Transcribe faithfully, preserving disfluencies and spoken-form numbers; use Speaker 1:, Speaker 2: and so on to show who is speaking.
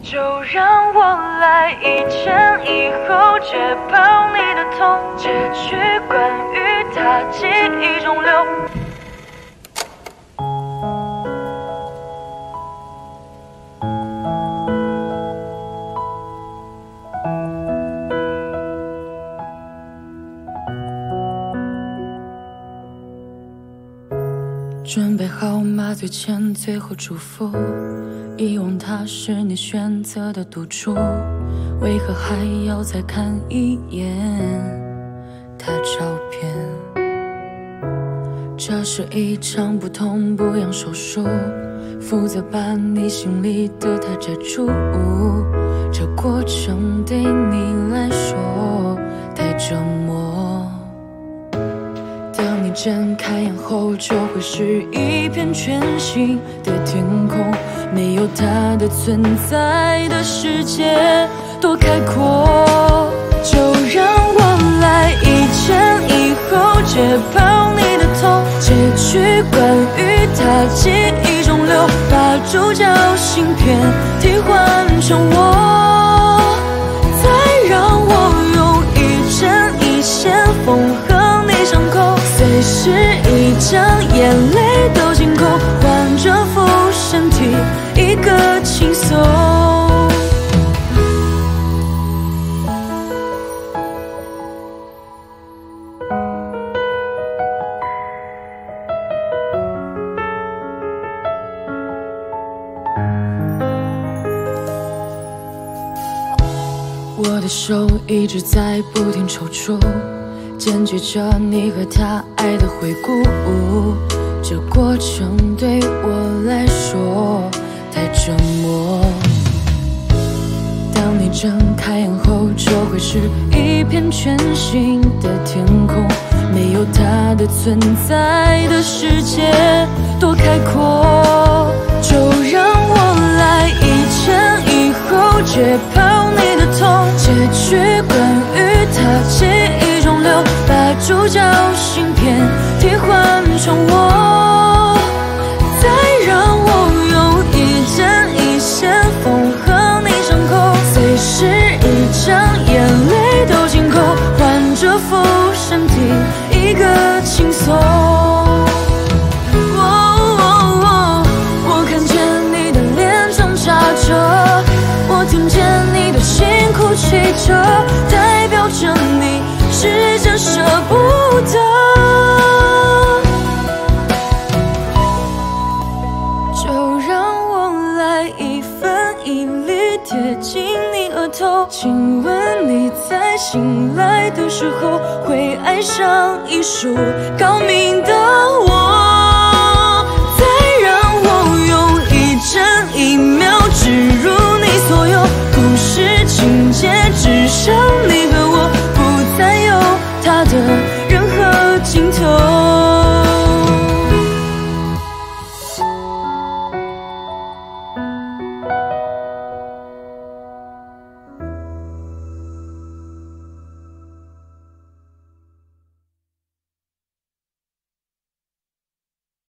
Speaker 1: 就让我来一前一后，解剖你的痛，截取关于他记忆中流。
Speaker 2: 准备好麻醉前最后祝福，遗忘它是你选择的赌注，为何还要再看一眼他照片？这是一场不痛不痒手术，负责把你心里的他摘除，这过程对你来说太折磨。当你睁开眼后，就会是一片全新的天空，没有它的存在的世界多开阔。就让我来一前一后，解剖你的痛，截取关于他记忆中流，把主角芯片替换成我，再让我用一针一线缝合你伤口，随时一张眼泪都进口，换这副身体一个轻松。我的手一直在不停抽搐，坚决着你和他爱的回顾，这过程对我来说太折磨。当你睁开眼后，就会是一片全新的天空，没有它的存在的世界多开阔。就让我来一前一后，解剖你的痛，截取关于他记忆中流，把主角芯片替换成我，再让我用一针一线缝合你伤口，随时一张眼泪都进口，换这副身体一个轻松。我看见你的脸挣扎着，我听见你的心哭泣着，代表着你是真舍不得。就让我来一分一厘贴近你额头，亲吻你在醒来的时候会爱上艺术高明的我。